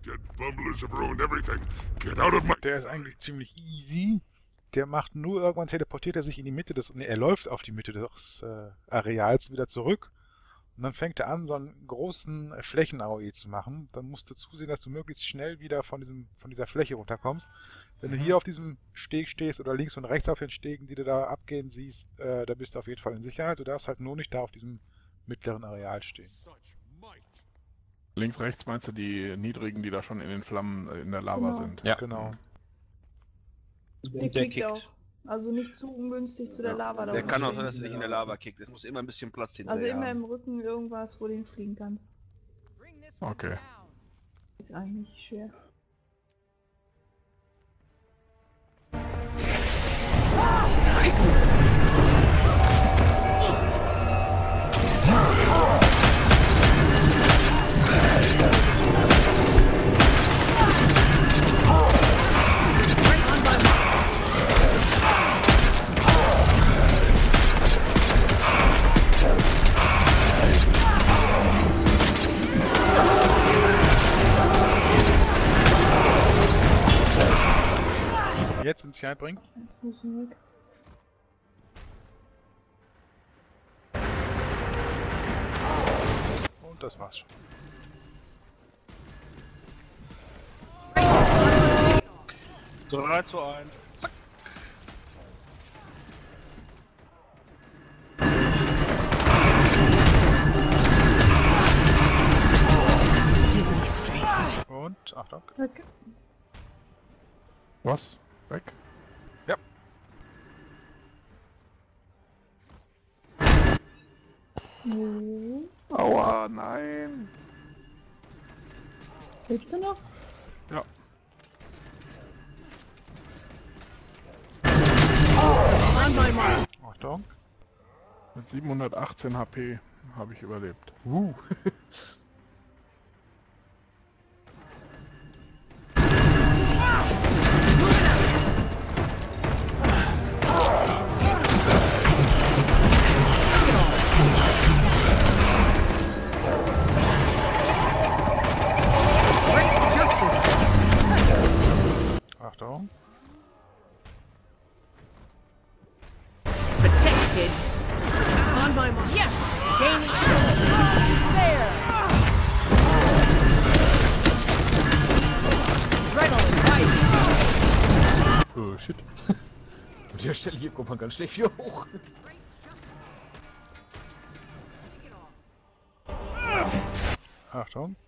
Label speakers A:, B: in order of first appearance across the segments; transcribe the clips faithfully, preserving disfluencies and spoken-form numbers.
A: Der ist eigentlich ziemlich easy. Der macht nur, irgendwann teleportiert er sich in die Mitte des, nee, er läuft auf die Mitte des äh, Areals wieder zurück. Und dann fängt er an, so einen großen Flächen-A O E zu machen. Dann musst du zusehen, dass du möglichst schnell wieder von, diesem, von dieser Fläche runterkommst. Wenn du hier auf diesem Steg stehst oder links und rechts auf den Stegen, die du da abgehen siehst, äh, da bist du auf jeden Fall in Sicherheit. Du darfst halt nur nicht da auf diesem mittleren Areal stehen.
B: Links, rechts meinst du die niedrigen, die da schon in den Flammen äh, in der Lava
C: Genau.
B: sind?
A: Ja, genau.
C: Der,
D: Der
C: kickt,
D: kickt.
C: auch. Also nicht zu ungünstig zu der Lava. da
D: Der
C: unten
D: kann auch
C: stehen.
D: sein, dass er dich in der Lava kickt. Es muss immer ein bisschen Platz hinterher
C: Also immer
D: haben.
C: im Rücken irgendwas, wo du hinfliegen kannst.
B: Okay.
C: Ist eigentlich nicht schwer.
A: Jetzt in Sicherheit bringen.
C: Jetzt müssen wir weg.
A: Und das war's schon.
D: drei zu eins.
A: Und, Achtung.
C: Weg.
B: Was? Weg?
A: Ja.
C: Oh.
B: Aua, nein!
C: Lebst du noch?
B: Ja.
A: Achtung.
B: Mit siebenhundertachtzehn H P habe ich überlebt.
E: Uh.
A: Achtung.
F: Protected. On my mark. Yes! Gaining there! Adrenaline rising.
E: Oh, shit. An der Stelle hier kommt man ganz schlecht wieder hoch.
A: Achtung.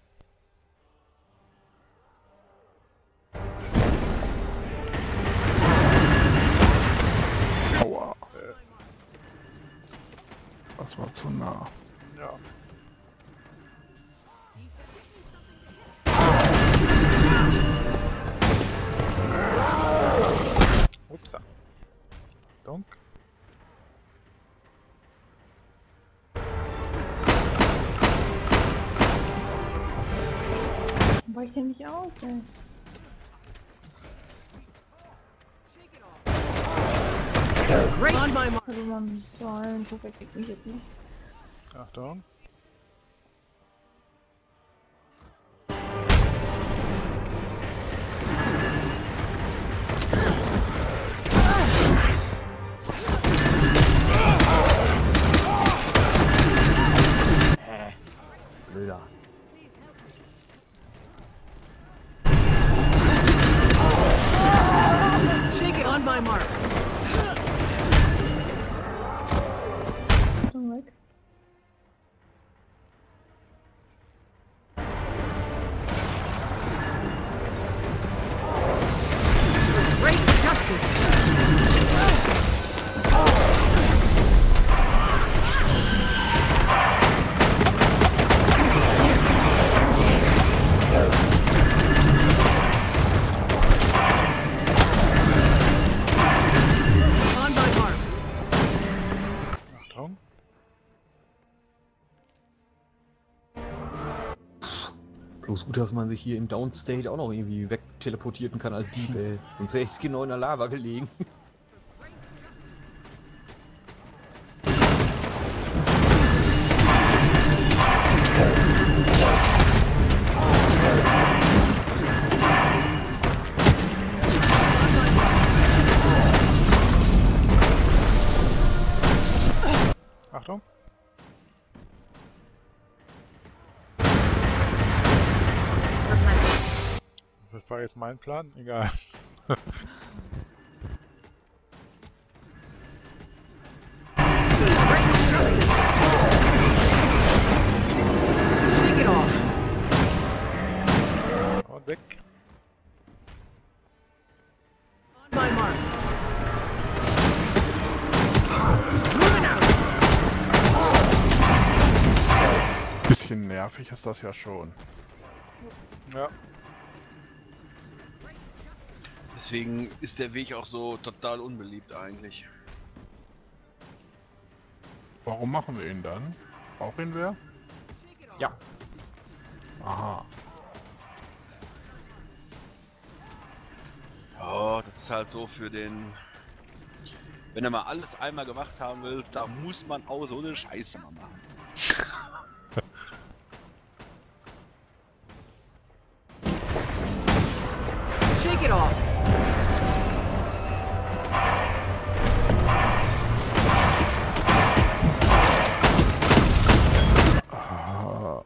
B: Aua. Äh. Das war zu nah.
A: Ja. Upsa. Donk.
C: Weicht der mich aus, ey.
F: Great. On my mark.
C: Also man, so ein Puppe kriegt mich jetzt nicht.
A: Achtung.
E: Blöder.
F: Shake it on my mark.
C: Achtung, weg.
F: Great justice. On my mark.
A: Achtung.
E: Bloß gut, dass man sich hier im Downstate auch noch irgendwie wegteleportieren kann als Dieb, ey. Sonst wäre ich genau in der Lava gelegen.
A: Das war jetzt mein Plan. Egal.
F: Great justice. Shake it off.
A: Und weg.
F: On my mark. Moving out.
B: Bisschen nervig ist das ja schon.
A: Ja.
D: Deswegen ist der Weg auch so total unbeliebt eigentlich.
B: Warum machen wir ihn dann? Braucht ihn wer?
E: Ja.
B: Aha.
D: Oh, das ist halt so für den... Wenn er mal alles einmal gemacht haben will, da muss man auch so eine Scheiße mal machen.
F: Shake it off.
B: Ah,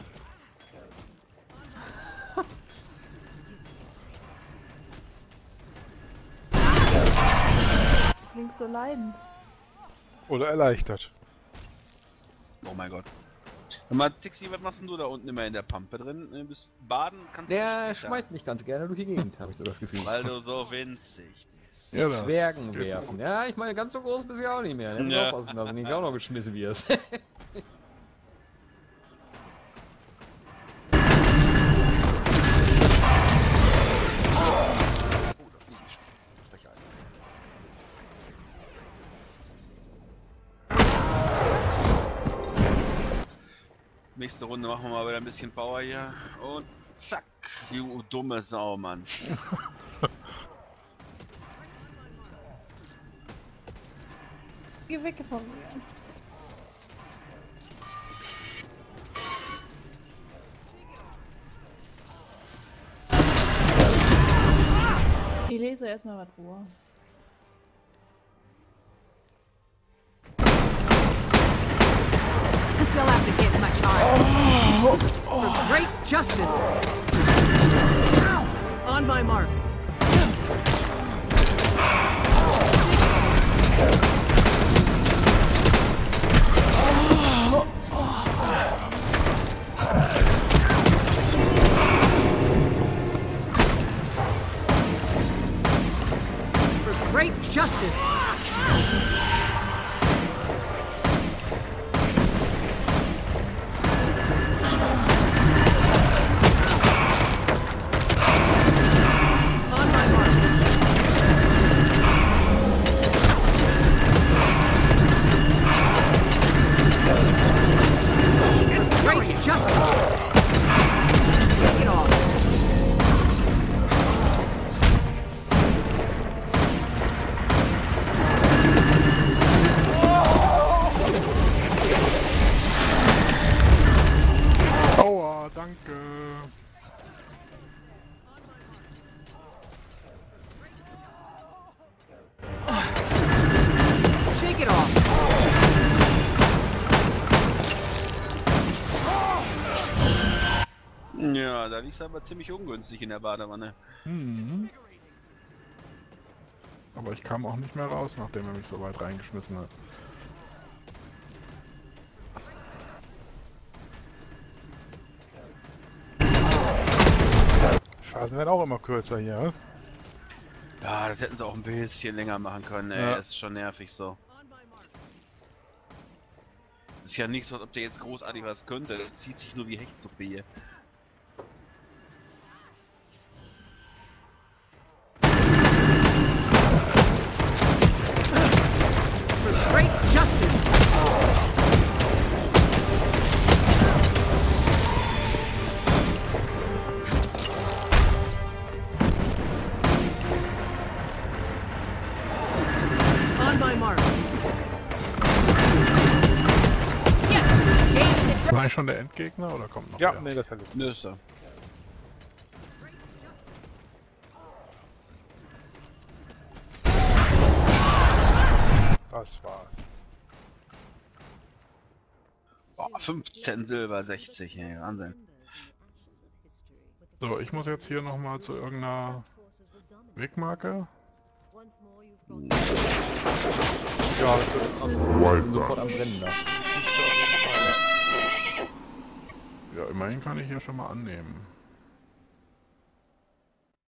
C: Klingt so leidend.
A: Oder erleichtert.
D: Oh mein Gott. Sag mal, Tixi, was machst denn du da unten immer in der Pampe drin? Du bist baden kannst du
E: Der
D: nicht,
E: schmeißt mich ganz gerne durch die Gegend, habe ich so das Gefühl.
D: Weil du so winzig bist.
E: Die
B: ja, das
E: Zwergen
B: geht
E: werfen. Ja, ich meine, ganz so groß bist du ja auch nicht mehr. Ne?
D: Ja.
E: Ja. Aufpassen, dass du nicht auch noch geschmissen wirst.
D: Nächste Runde machen wir mal wieder ein bisschen Power hier. Und zack, du dumme Sau, Mann.
C: Geh weg von mir. Ich lese erstmal was vor.
F: They'll have to get much harder. For great justice. On my mark. For great justice. On my mark. For great justice. Take it off.
B: Aua, danke.
F: Shake it off.
D: Ja, da liegst du aber ziemlich ungünstig in der Badewanne.
B: Hm. Aber ich kam auch nicht mehr raus, nachdem er mich so weit reingeschmissen hat.
A: Phasen werden auch immer kürzer hier. Hm?
D: Ja, das hätten sie auch ein bisschen länger machen können, ey.
A: Ja.
D: Das ist schon nervig so. Ist ja nicht so, als ob der jetzt großartig was könnte. Das zieht sich nur wie Hechtsuppe hier.
F: For great justice. On my mark. Yes! Gain the
B: War ich schon der Endgegner oder kommt noch
A: Ja,
B: wer?
A: nee, das hat jetzt.
D: Nöster.
A: Das war's.
D: Oh, fünfzehn Silber, sechzig, ey, Wahnsinn.
B: So, ich muss jetzt hier nochmal zu irgendeiner Wegmarke.
E: Ja, das wird
G: Well
E: sofort
G: done.
E: am Brennen da.
B: Ja, immerhin kann ich hier schon mal annehmen.